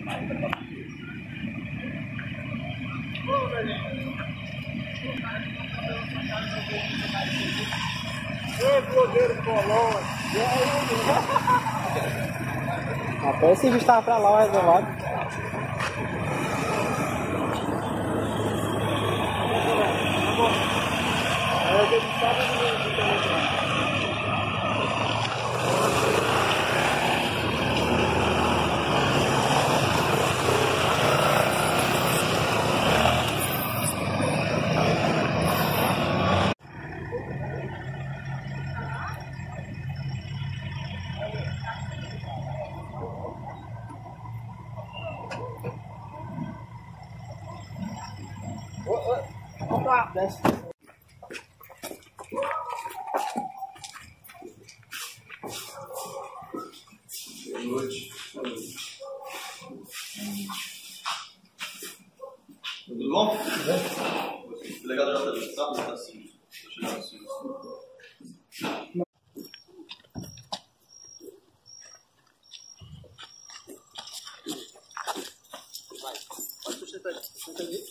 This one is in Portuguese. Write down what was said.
Até esse bicho tava pra lá, o reservado. Opa, desce. Boa noite. Tudo bom? O delegado já está assim. Estou chegando assim. Vai, pode sentar aí. Senta aí.